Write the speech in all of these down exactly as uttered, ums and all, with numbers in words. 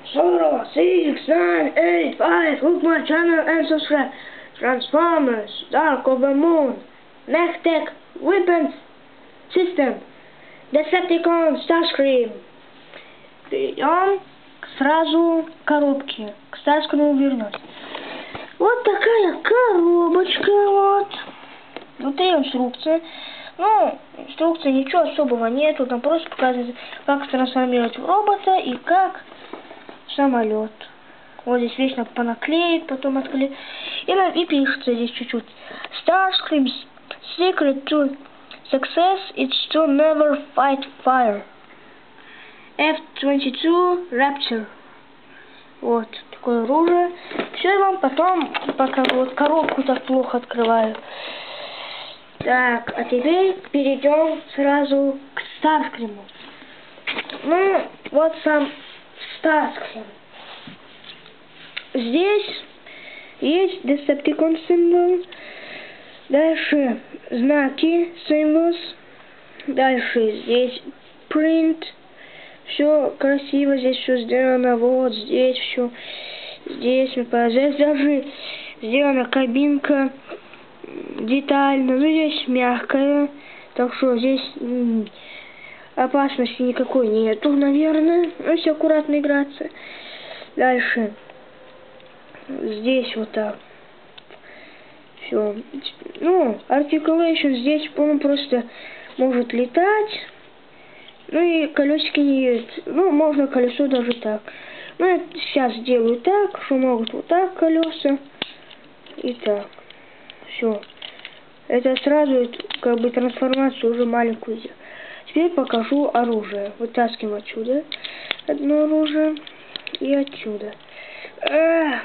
zero, six, nine, eight, five, look my channel and subscribe. Transformers, Dark of the Moon, Mech-Tech, Weapons System, Decepticon, Starscream. Перейдем сразу к коробке, к Starscream вернуть. Вот такая коробочка, вот. Внутри инструкция. Ну, инструкции ничего особого нету, там просто показывает, как трансформировать робота и как самолет. Вот здесь вечно понаклеить, потом отклеить. И, и пишется здесь чуть-чуть. Starscream's secret to success is to never fight fire. эф двадцать два Raptor. Вот такое оружие. Все, я вам потом пока вот коробку так плохо открываю. Так, а теперь перейдем сразу к Starscream. Ну, вот сам Starscream. Здесь есть Decepticon символ. Дальше знаки символ. Дальше здесь print. Все красиво, здесь все сделано. Вот здесь все. Здесь, здесь даже сделана кабинка детально. Ну, здесь мягкая. Так что здесь м, опасности никакой нету, наверное. Ну, все аккуратно играться. Дальше. Здесь вот так. Все. Ну, articulation здесь, по-моему, просто может летать. Ну и колесики не... Ну, можно колесо даже так. Ну, я сейчас сделаю так, что могут вот так колеса. И так. Все. Это сразу, как бы, трансформацию уже маленькую сделаю. Теперь покажу оружие. Вытаскиваем отсюда одно оружие. И отсюда. Эх.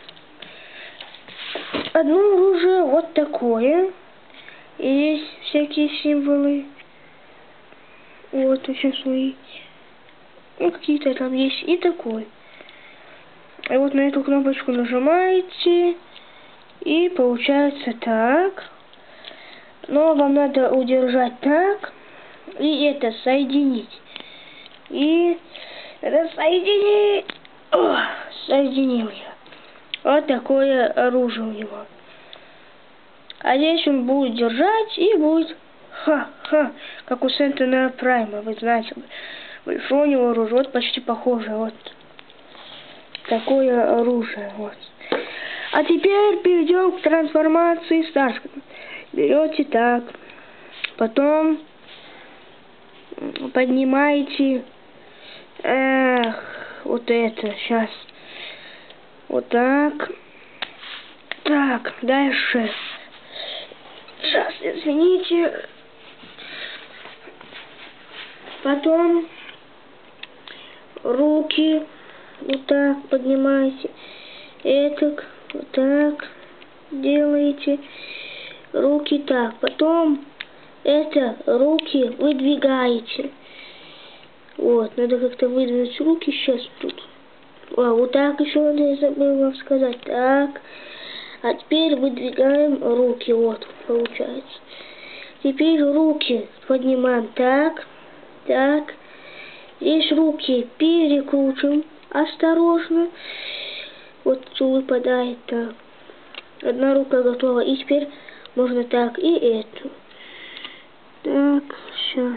Одно оружие вот такое. И есть всякие символы. Вот еще свои. Ну, какие-то там есть. И такой. И вот на эту кнопочку нажимаете. И получается так. Но вам надо удержать так. И это соединить. И это соединить. О, соединил я. Вот такое оружие у него. А здесь он будет держать и будет ха-ха, как у Сентинела Прайма, вы знаете. Большое у него оружие, вот почти похоже, вот. Такое оружие, вот. А теперь перейдем к трансформации Starscream. Берете так, потом поднимаете, эх, вот это, сейчас. Вот так. Так, дальше. Сейчас, извините. Потом руки вот так поднимаете. Это вот так делаете. Руки так. Потом это руки выдвигаете. Вот, надо как-то выдвинуть руки сейчас тут. А, вот так еще надо, я забыл вам сказать. Так. А теперь выдвигаем руки. Вот, получается. Теперь руки поднимаем так. Так. Здесь руки перекручиваем. Осторожно. Вот что выпадает так. Одна рука готова. И теперь можно так и эту. Так, сейчас.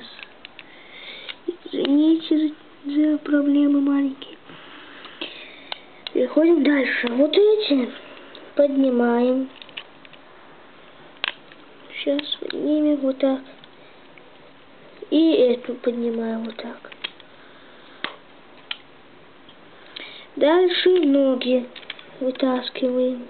Извините за, за проблемы маленькие. Переходим дальше. Вот эти поднимаем. Сейчас поднимем вот так. И эту поднимаем вот так. Дальше ноги вытаскиваем.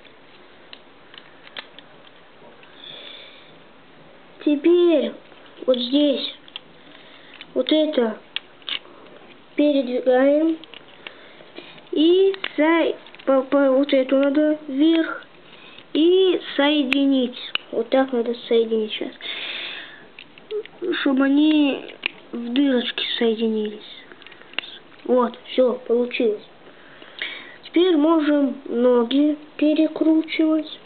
Теперь вот здесь вот это передвигаем. И со... по, по, вот эту надо вверх. И соединить. Вот так надо соединить сейчас. Чтобы они в дырочке соединились. Вот, все, получилось. Теперь можем ноги перекручивать.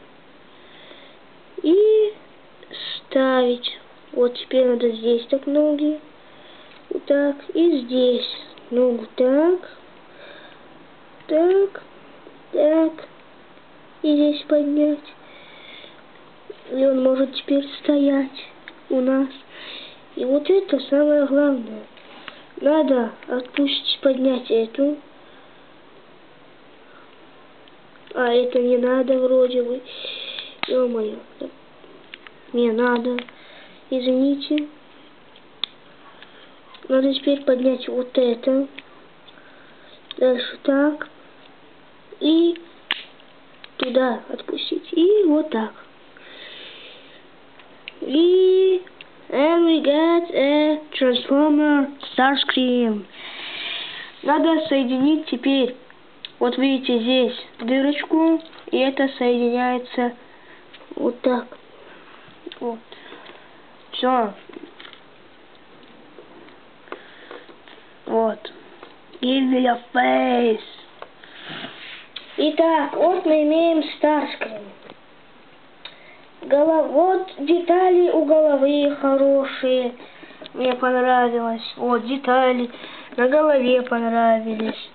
И ставить. Вот теперь надо здесь так ноги. Вот так. И здесь ногу так. так, так, и здесь поднять. И он может теперь стоять у нас. И вот это самое главное. Надо отпустить, поднять эту. А это не надо вроде бы. Ё-моё. Не надо. Извините. Надо теперь поднять вот это. Дальше так. И туда отпустить. И вот так. И... And we get a transformer Starscream. Надо соединить теперь. Вот видите здесь дырочку. И это соединяется вот так. Вот. Все. Вот. Give me your face. Итак, вот мы имеем Starscream. Голов... Вот детали у головы хорошие. Мне понравилось. Вот детали на голове понравились.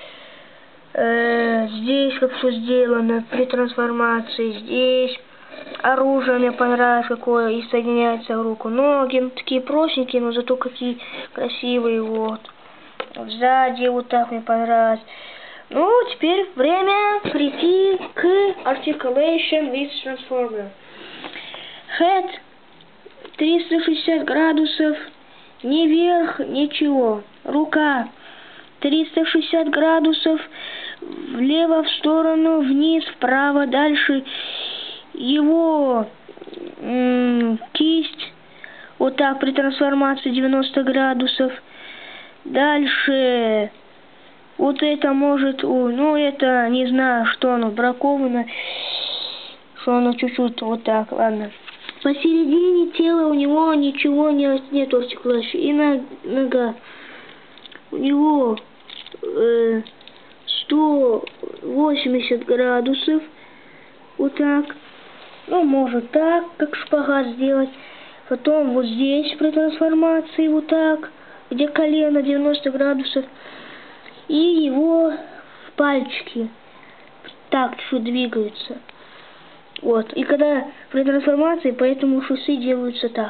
Э-э, здесь как все сделано при трансформации. Здесь оружие мне понравилось какое и соединяется в руку. Ноги ну, такие простенькие, но зато какие красивые. Вот. Сзади вот так мне понравилось. Ну, теперь время прийти к Articulation with Transformer. Head триста шестьдесят градусов, ни вверх, ничего. Рука триста шестьдесят градусов, влево в сторону, вниз, вправо, дальше. Его м-м, кисть, вот так при трансформации девяносто градусов. Дальше, вот это может, ой, ну это, не знаю, что оно, браковано, что оно чуть-чуть вот так, ладно. Посередине тела у него ничего не, нету артикуляции. И на, нога. У него э, сто восемьдесят градусов. Вот так. Ну, может так, как шпагат сделать. Потом вот здесь при трансформации вот так. Где колено девяносто градусов. И его пальчики так чуть двигаются. Вот. И когда при трансформации, поэтому шоссе делаются так.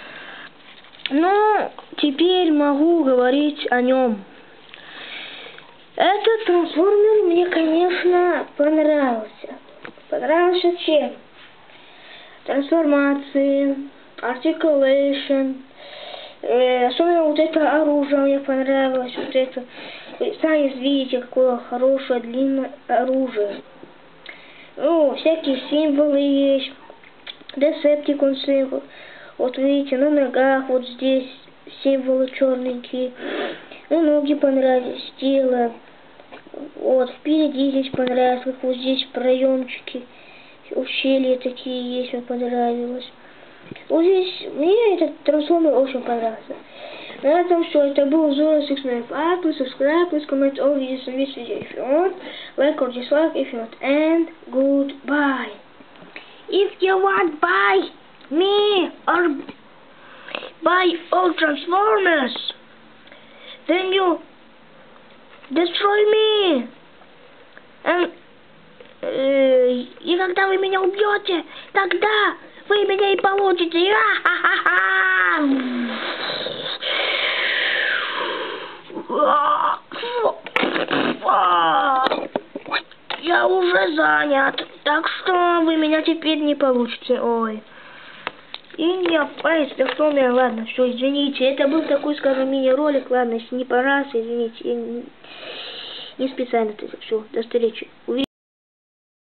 Ну, теперь могу говорить о нем. Этот трансформер мне, конечно, понравился. Понравился чем? Трансформации, articulation. Э, особенно вот это оружие мне понравилось. Вот это. Вы сами видите, какое хорошее длинное оружие. Ну, всякие символы есть. Decepticon символ. Вот видите, на ногах вот здесь символы черненькие. Ну, ноги понравились, тело. Вот, впереди здесь понравилось, как вот здесь проемчики. Ущелья такие есть, мне понравилось. Вот здесь, мне этот трансформер очень понравился. На этом все. Это был Zoro six nine five. Please subscribe, please comment all videos in this video if you want. Like or dislike if you want. And goodbye. If you want buy me or buy all Transformers, then you destroy me. And, э, и когда вы меня убьете, тогда вы меня и получите. Я уже занят, так что вы меня теперь не получите. Ой. И не опасть, да что мне, ладно, все, извините. Это был такой, скажем, мини-ролик, ладно, если не по раз, извините. Я не, не специально это все. До встречи.